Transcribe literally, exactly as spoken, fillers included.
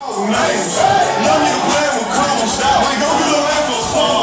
Nice. Love me to play with crumble style. We gon' get a for a song.